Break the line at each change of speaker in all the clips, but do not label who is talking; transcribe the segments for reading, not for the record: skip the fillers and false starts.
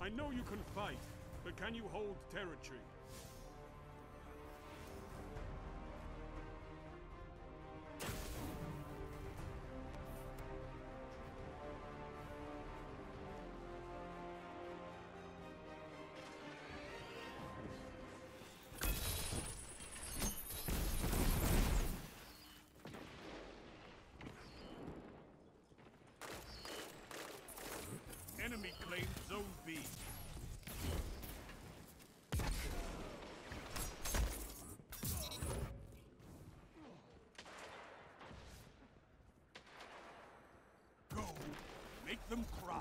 I know you can fight, but can you hold territory? Enemy claimed Zone B. Go, make them cry.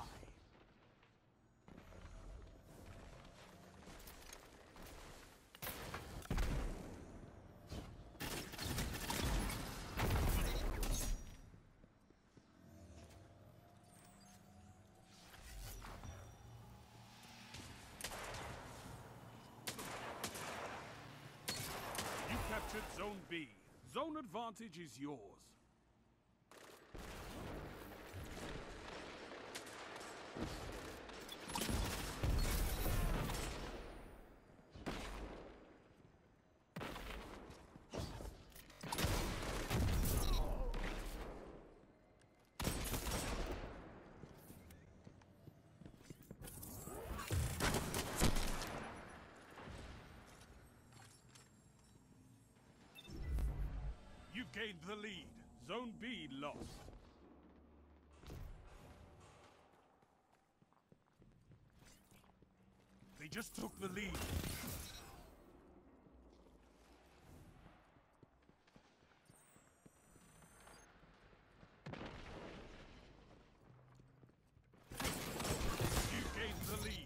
Captured Zone B. Zone advantage is yours. You've gained the lead. Zone B lost. They just took the lead. You've gained the lead.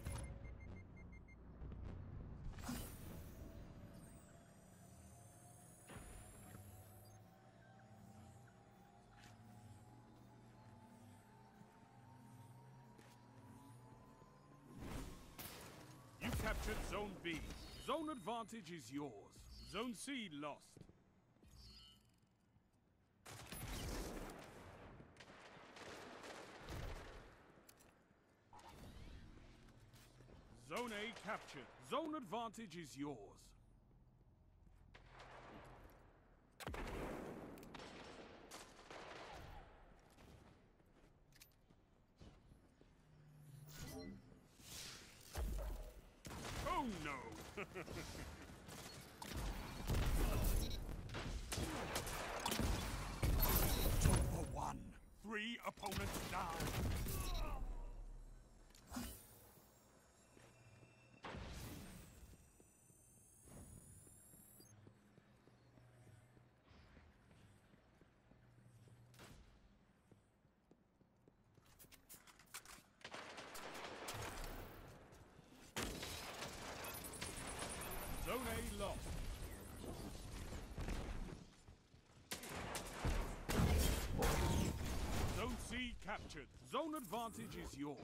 Captured Zone B. Zone advantage is yours. Zone C lost. Zone A captured. Zone advantage is yours. Oh no! 2 for 1. 3 opponents down. Zone A lost. Zone C captured. Zone advantage is yours.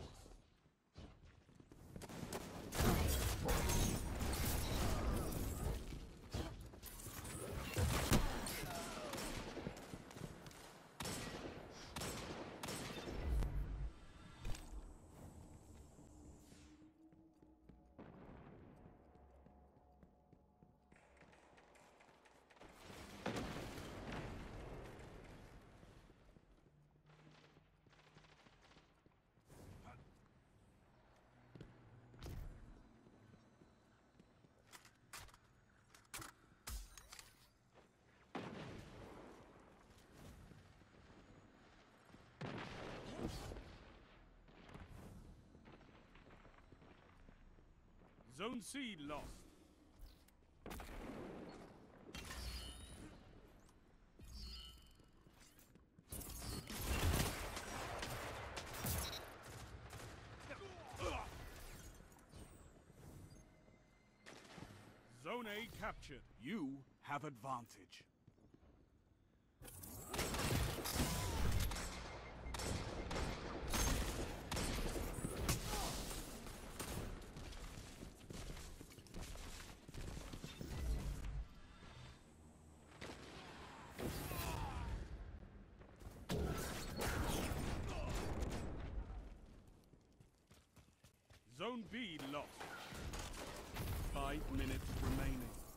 Zone C lost. Zone A captured. You have advantage. Zone Zone B lost. 5 minutes remaining.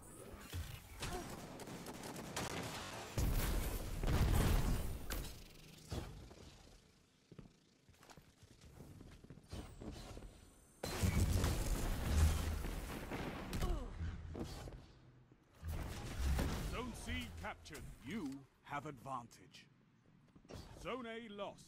Zone C captured. You have advantage. Zone A lost.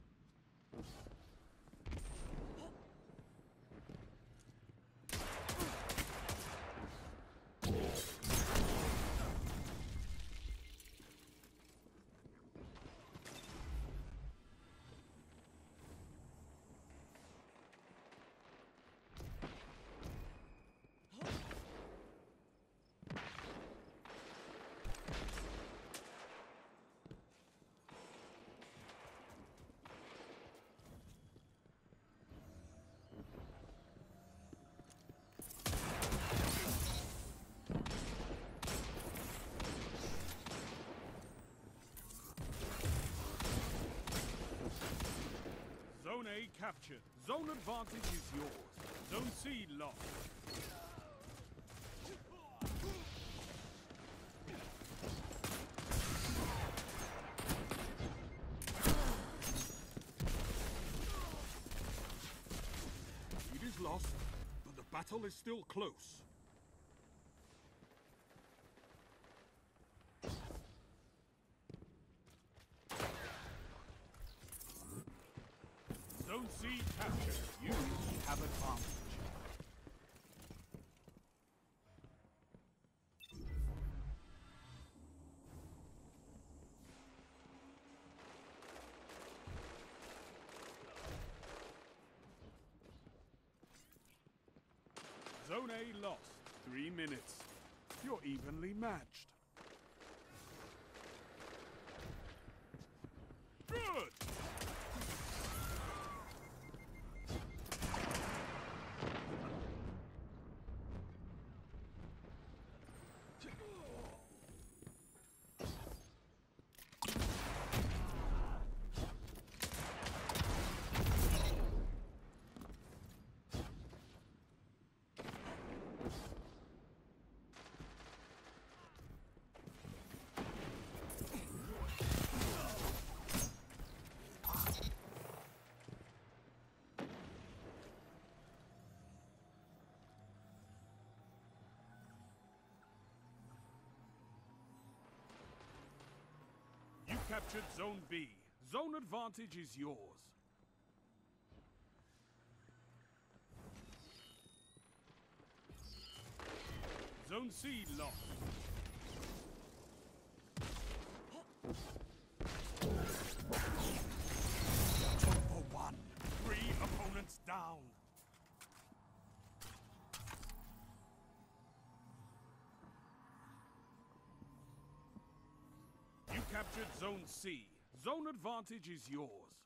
Zone A captured. Zone advantage is yours. Zone C lost. It is lost, but the battle is still close. Zone C captured. You have advantage. Zone A lost. 3 minutes. You're evenly matched. Good! You captured Zone B. Zone advantage is yours. Zone C lost. For 1. 3 opponents down. You captured Zone C. Zone advantage is yours.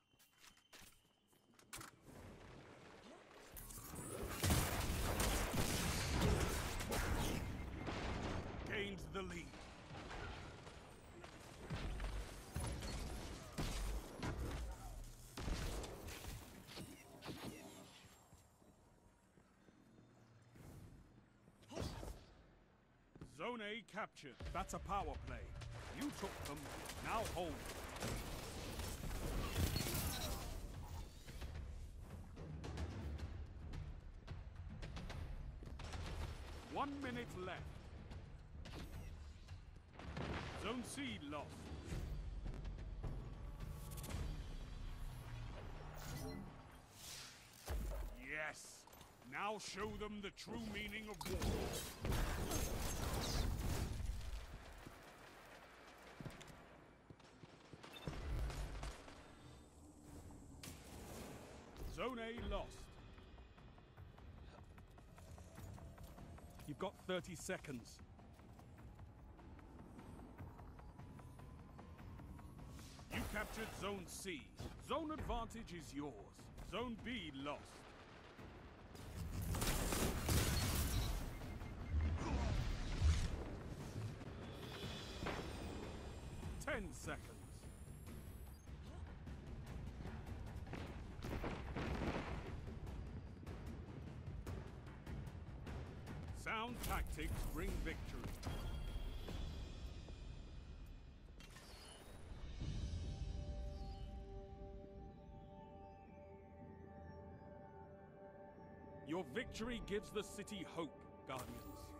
Gained the lead. Zone A captured. That's a power play. You took them. Now hold. One minute left. Zone C lost. Yes. Now show them the true meaning of war. Zone A lost. You've got 30 seconds. You captured Zone C. Zone advantage is yours. Zone B lost. Ten seconds. Sound tactics bring victory. Your victory gives the city hope, Guardians.